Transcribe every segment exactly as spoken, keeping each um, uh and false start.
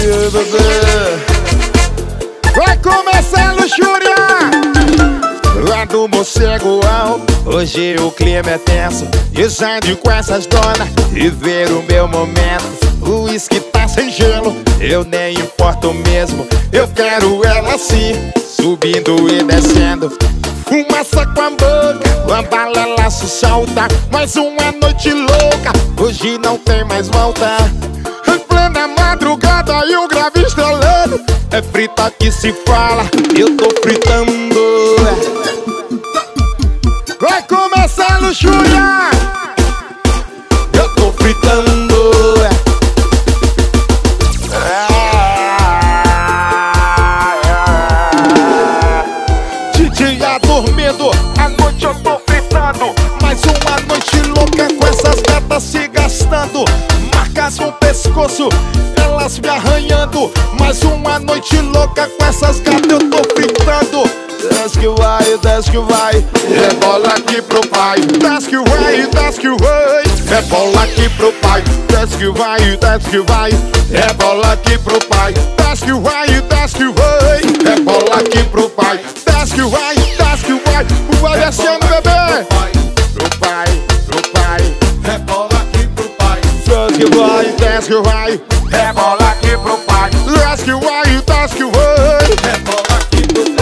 Vai começar a luxúria lá do morcegoão. Hoje o clima é tenso, dizendo com essas donas e ver o meu momento. O uísque tá sem gelo, eu nem importo mesmo. Eu quero ela assim, subindo e descendo. Fumaça com a boca, uma balelaço solta. Mais uma noite louca, hoje não tem mais volta. Em plena madrugada e o grave estrelando. É frita que se fala, eu tô fritando. Vai começar a luxúria, eu tô fritando. De dia dormindo, à noite eu tô fritando. Mais uma noite louca com essas gatas se gastando. Marcas no pescoço, elas me arranhando. Mais uma noite louca com essas gatas eu tô fritando. Desce que vai, desce que vai, rebola aqui pro pai. Desce que vai, desce que vai, rebola aqui pro pai. Desce que vai, desce que vai, rebola aqui pro pai. Desce que vai, desce que vai, rebola aqui pro pai. Desce que vai, desce que vai, vai descendo, bebê. Pro pai, pro pai, rebola aqui pro pai. Desce que vai, desce que vai, rebola aqui pro pai. Desce que vai, desce que vai, rebola aqui pro pai.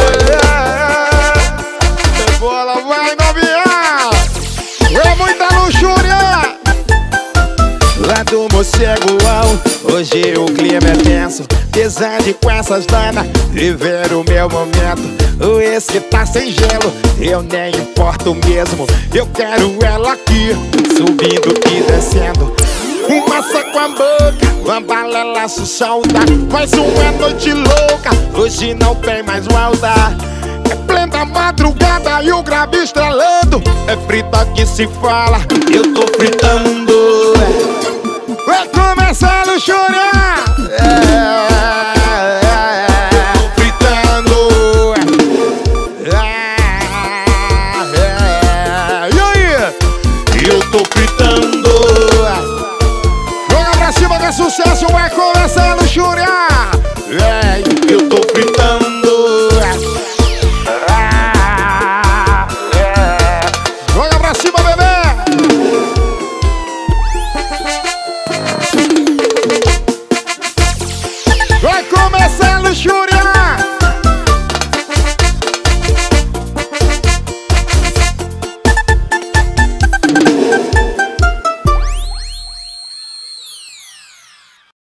Bola vai novinha, é muita luxúria lá do morcegoão. Hoje o clima é tenso, pesado com essas danas, viver o meu momento. O uísque tá sem gelo, eu nem importo mesmo. Eu quero ela aqui, subindo e descendo. Fumaça com a boca, uma balelaço solta. Mais uma noite louca, hoje não tem mais volta. É plena madrugada e o grave estrelando. É frita que se fala, eu tô fritando. Vai começar a luxúria, é, é, é, tô fritando. É, é, e aí? Eu tô fritando. Joga pra cima que é sucesso, vai começar a luxúria. É,